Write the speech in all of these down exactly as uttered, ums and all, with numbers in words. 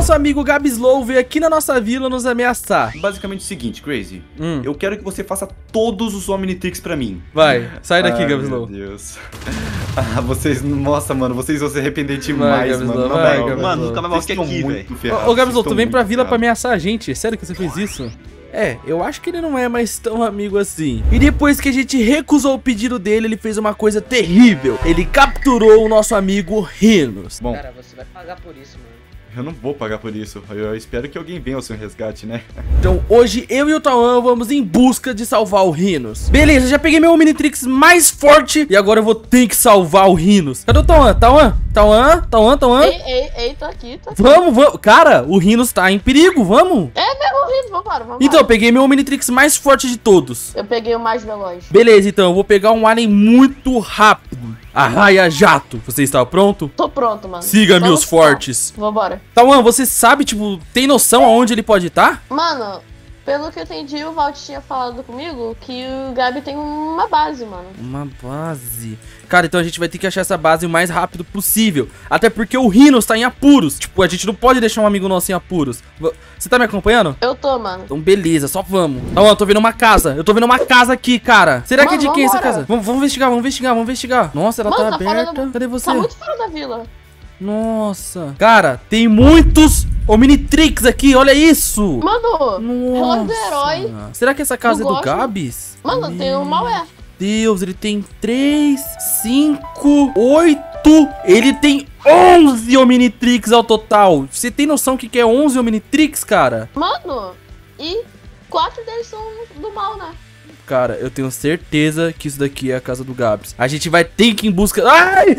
nosso amigo Gabslow veio aqui na nossa vila nos ameaçar. Basicamente o seguinte, Crazy. Hum. Eu quero que você faça todos os Omnitrix pra mim. Vai, sai daqui, ah, Gabslow. Meu Deus. Ah, vocês... Nossa, mano, vocês vão se arrepender demais, Gabslow, mano. Não, vai, não, Gabslow. mano, nunca mais Vocês volto estão aqui, muito velho. Ô, ô Gabslow, tu vem pra vila pra ameaçar a gente? Sério que você fez isso? É, eu acho que ele não é mais tão amigo assim. E depois que a gente recusou o pedido dele, ele fez uma coisa terrível. Ele capturou o nosso amigo Rhinos. Bom, Cara, você vai pagar por isso, mano. eu não vou pagar por isso. Eu espero que alguém venha ao seu resgate, né? Então hoje eu e o Tauan vamos em busca de salvar o Rhinos. Beleza, já peguei meu Omnitrix mais forte e agora eu vou ter que salvar o Rhinos. Cadê o Tauan? Tauan? Tauan? Tauan? Tauan? Ei, ei, ei, tô aqui, tô aqui. Vamos, vamos. Cara, o Rhinos tá em perigo, vamos. É mesmo, Rino, vambora, vambora. Então, eu peguei meu Omnitrix mais forte de todos. Eu peguei o mais veloz. Beleza, então, eu vou pegar um alien muito rápido. Arraia Jato. Você está pronto? Tô pronto, mano. Siga Vamos meus lá. fortes. Vambora. Tauan, você sabe, tipo, tem noção aonde ele pode estar? Mano, pelo que eu entendi, o Valt tinha falado comigo que o Gabi tem uma base, mano. Uma base. Cara, então a gente vai ter que achar essa base o mais rápido possível. Até porque o Rhinos tá em apuros. Tipo, a gente não pode deixar um amigo nosso em apuros. V- Você tá me acompanhando? Eu tô, mano. Então beleza, só vamos. Tauan, eu tô vendo uma casa. Eu tô vendo uma casa aqui, cara. Será que é Mano, de quem essa vambora. casa? Vamos, vamos investigar, vamos investigar, vamos investigar. Nossa, ela Mano, tá tá fora aberta. da- Cadê você? Tá muito fora da vila. Nossa. Cara, tem muitos Omnitrix aqui, olha isso. Mano, relógio do Nossa. herói. Será que essa casa Eu é do gosto. Gabs? Mano, tem um Maué. Deus, ele tem três, cinco, oito. Ele tem onze Omnitrix ao total. Você tem noção que que é onze Omnitrix, cara? Mano, e quatro deles são do mal, né? Cara, eu tenho certeza que isso daqui é a casa do Gabs. A gente vai ter que ir em busca... Ai!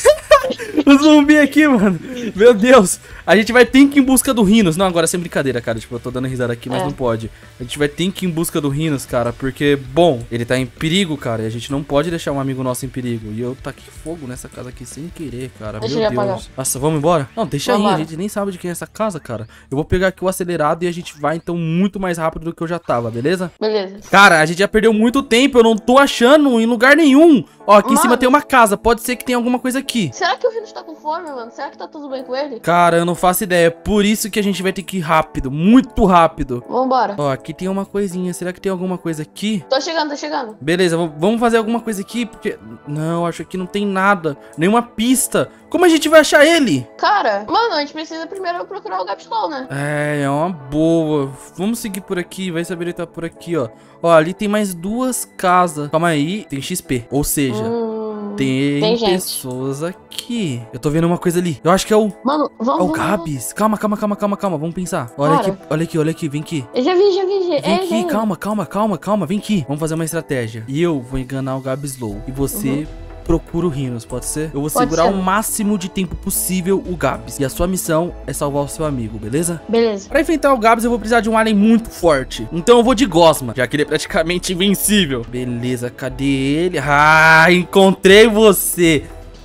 O zumbi aqui, mano. Meu Deus. A gente vai ter que ir em busca do Rhinos. Não, agora sem brincadeira, cara. Tipo, eu tô dando risada aqui, mas É. não pode. A gente vai ter que ir em busca do Rhinos, cara. Porque, bom, ele tá em perigo, cara. E a gente não pode deixar um amigo nosso em perigo. E eu taquei fogo nessa casa aqui sem querer, cara. Deixa Meu eu Deus. apagar. Nossa, vamos embora? Não, deixa aí. A Vambora. gente nem sabe de quem é essa casa, cara. Eu vou pegar aqui o acelerado e a gente vai, então, muito mais rápido do que eu já tava, beleza? Beleza. Cara, a gente já perdeu muito tempo, eu não tô achando em lugar nenhum. Ó, aqui em Mano. cima tem uma casa, pode ser que tenha alguma coisa aqui. Será que o Rino tá com fome, mano? Será que tá tudo bem com ele? Cara, eu não faço ideia, por isso que a gente vai ter que ir rápido, muito rápido. Vambora. Ó, aqui tem uma coisinha, será que tem alguma coisa aqui? Tô chegando, tô chegando. Beleza, v- vamos fazer alguma coisa aqui, porque... Não, acho que não tem nada, nenhuma pista. Como a gente vai achar ele? Cara, mano, a gente precisa primeiro procurar o Gabslow, né? É, é uma boa. Vamos seguir por aqui, vai saber ele tá por aqui, ó. Ó, ali tem mais duas casas. Calma aí, tem X P, ou seja... Hum, Tem, tem gente. pessoas aqui. Eu tô vendo uma coisa ali. Eu acho que é o, Mano, é vamos, o vamos, Gabs. Calma, calma, calma, calma, calma. Vamos pensar. Olha Cara. aqui, olha aqui, olha aqui. Vem aqui. Eu já vi, já vi, já Vem é, aqui, já- calma, calma, calma, calma. Vem aqui. Vamos fazer uma estratégia. E eu vou enganar o Gabslow. E você procura o Rhinos, pode ser? Eu vou Pode segurar ser. o máximo de tempo possível o Gabs. E a sua missão é salvar o seu amigo, beleza? Beleza. Pra enfrentar o Gabs, eu vou precisar de um alien muito forte. Então eu vou de Gosma, já que ele é praticamente invencível. Beleza, cadê ele? Ah, encontrei você.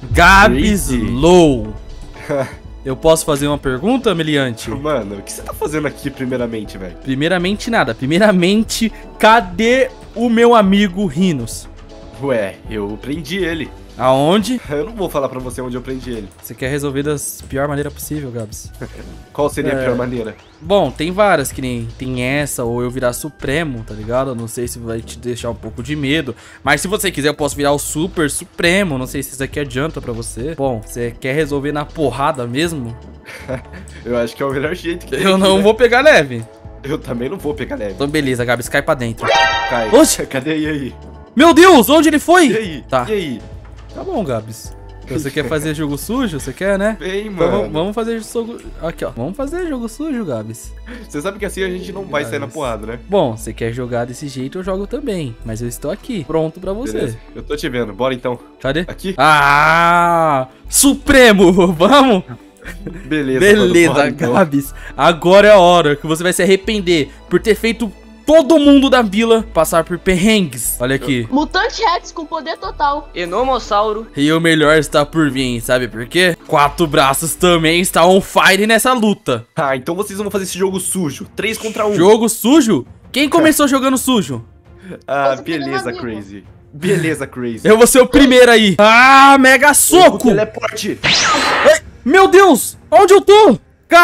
Gabslow. Eu posso fazer uma pergunta, Meliante? Mano, o que você tá fazendo aqui primeiramente, velho? Primeiramente nada. Primeiramente, cadê o meu amigo Rhinos? Ué, eu prendi ele. Aonde? Eu não vou falar pra você onde eu prendi ele. Você quer resolver da pior maneira possível, Gabs? Qual seria É. a pior maneira? Bom, tem várias, que nem tem essa, ou eu virar Supremo, tá ligado? Eu não sei se vai te deixar um pouco de medo. Mas se você quiser, eu posso virar o Super Supremo. Não sei se isso aqui adianta pra você. Bom, você quer resolver na porrada mesmo? Eu acho que é o melhor jeito que tem Eu aqui, não né? vou pegar leve. Eu também não vou pegar leve. Então beleza, Gabs, cai pra dentro. Cai. Oxe! Cadê e aí? Meu Deus, onde ele foi? E aí? Tá. E aí? Tá bom, Gabs. Você quer fazer jogo sujo? Você quer, né? Bem, Então mano. vamos- vamos fazer jogo... Aqui, ó. Vamos fazer jogo sujo, Gabs. Você sabe que assim a gente não vai sair na porrada, né? Bom, você quer jogar desse jeito, eu jogo também. Mas eu estou aqui, pronto pra você. Beleza. Eu tô te vendo. Bora então. Cadê? Aqui? Ah! Supremo! Vamos! Beleza. Beleza, mano, bora, então. Gabs. Agora é a hora que você vai se arrepender por ter feito todo mundo da vila passar por perrengues. Olha aqui. Mutante Rex com poder total. Enomossauro. E o melhor está por vir, sabe por quê? Quatro Braços também está on fire nessa luta. Ah, então vocês vão fazer esse jogo sujo. Três contra um. Jogo sujo? Quem começou jogando sujo? Ah, Você pegou beleza, um amigo. Crazy. Beleza, Crazy. Eu vou ser o primeiro aí. Ah, mega O soco! teleporte. Ai, meu Deus! Onde eu tô? Cara,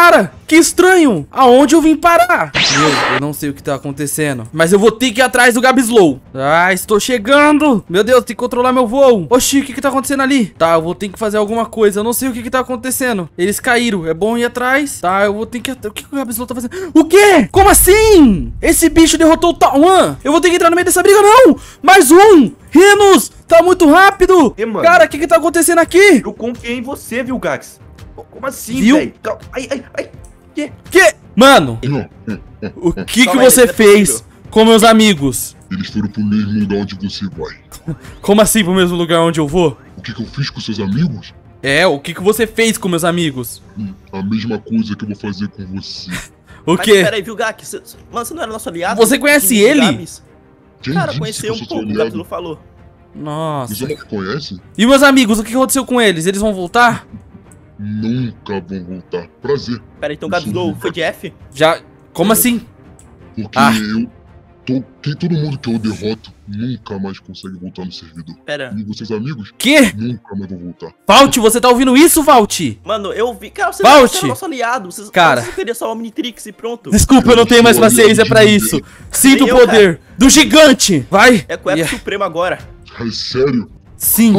Que estranho. Aonde eu vim parar? Meu, eu não sei o que tá acontecendo. Mas eu vou ter que ir atrás do Gabslow. Ah, estou chegando. Meu Deus, tem que controlar meu voo. Oxi, o que que tá acontecendo ali? Tá, eu vou ter que fazer alguma coisa. Eu não sei o que que tá acontecendo. Eles caíram. É bom ir atrás. Tá, eu vou ter que... O que que o Gabslow tá fazendo? O quê? Como assim? Esse bicho derrotou o Tawan. Eu vou ter que entrar no meio dessa briga, não. Mais um. Rhinos, tá muito rápido. E, mano? Cara, o que que tá acontecendo aqui? Eu confiei em você, viu, Gax? Como assim, Viu? velho? Calma. Ai, ai, ai. Que? Que? Mano, o que que Calma aí, você ele é fez possível. com meus amigos? Eles foram pro mesmo lugar onde você vai. Como assim pro mesmo lugar onde eu vou? O que, que eu fiz com seus amigos? É, o que que você fez com meus amigos? Hum, a mesma coisa que eu vou fazer com você. O Mas quê? peraí, viu, Gak? Cê- Mano, você não era nosso aliado? Você conhece De ele? Gabs? Quem Cara, disse que conheceu eu um sou seu pouco, o Gabs não aliado? falou. Nossa. Você não me conhece? E meus amigos, o que aconteceu com eles? Eles vão voltar? Nunca vão voltar. Prazer. Peraí, então o Gabs Low foi de F? Já... Como assim? Porque Ah. eu... Tô, quem, todo mundo que eu derroto nunca mais consegue voltar no servidor. Pera. E vocês amigos Que? nunca mais vão voltar. Valt, você tá ouvindo isso, Valt? Mano, eu vi... Cara, você, Valt! você era nosso aliado. Você, Cara. Você queria só o Omnitrix e pronto. Desculpa, eu não tenho mais paciência pra isso. Sinto o Nem eu, poder do gigante. Vai. É com o F Yeah. Supremo agora. É sério? Sim.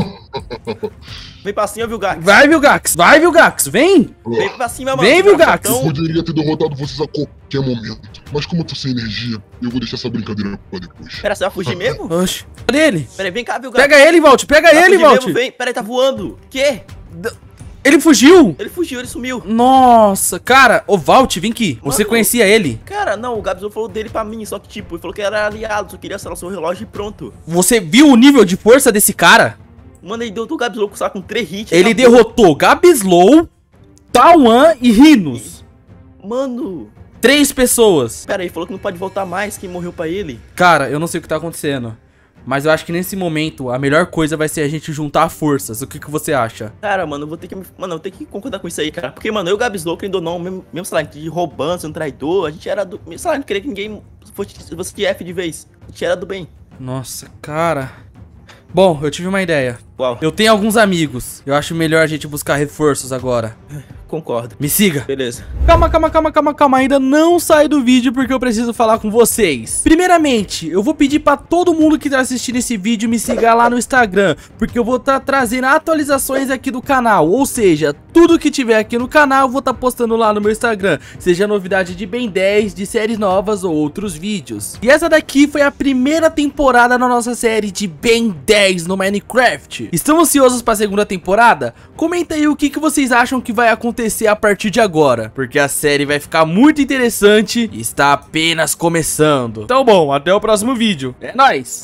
Vem pra cima, viu, Gax? Vai, Vilgax. Vai, Vilgax. Vem. Vem pra cima, mano. Vem, viu, Gax? Eu Então, poderia ter derrotado vocês a qualquer momento. Mas como eu tô sem energia, eu vou deixar essa brincadeira pra depois. pera, você vai fugir mesmo? Oxe. Cadê ele? Peraí, vem cá, viu, Gax? Pega ele, Valt. Pega Vai ele, fugir Valt. mesmo? Vem. Peraí, tá voando. Quê? Ele fugiu. Ele fugiu, ele sumiu. Nossa, cara. Ô, Valt, vem aqui. Você Mano. conhecia ele? Cara, não, o Gabs falou dele pra mim, só que tipo, ele falou que era aliado, só queria assinar o seu relógio e pronto. Você viu o nível de força desse cara? Mano, ele deu o Gabs louco só com três hits. Ele acabou. derrotou Gabslow, Tawan e Rhinos. Mano, Três pessoas. pera aí, falou que não pode voltar mais, quem morreu pra ele. Cara, eu não sei o que tá acontecendo. Mas eu acho que nesse momento a melhor coisa vai ser a gente juntar forças. O que, que você acha? Cara, mano, eu vou ter que. me- Mano, eu tenho que concordar com isso aí, cara. Porque, mano, eu e o Gabs louco, ainda não, mesmo, mesmo, sei lá, de roubando, sendo traidor, a gente era do. Sei lá, não queria que ninguém fosse, fosse de F de vez. A gente era do bem. Nossa, cara. Bom, eu tive uma ideia. Qual? Eu tenho alguns amigos. Eu acho melhor a gente buscar reforços agora. Concordo. Me siga. Beleza. Calma, calma, calma, calma, calma. Ainda não sai do vídeo porque eu preciso falar com vocês. Primeiramente, eu vou pedir pra todo mundo que tá assistindo esse vídeo me siga lá no Instagram, porque eu vou estar trazendo atualizações aqui do canal. Ou seja, tudo que tiver aqui no canal eu vou estar postando lá no meu Instagram. Seja novidade de Ben dez, de séries novas ou outros vídeos. E essa daqui foi a primeira temporada na nossa série de Ben dez no Minecraft. Estão ansiosos pra segunda temporada? Comenta aí o que, que vocês acham que vai acontecer a partir de agora, porque a série vai ficar muito interessante e está apenas começando. Então bom, até o próximo vídeo. É nóis!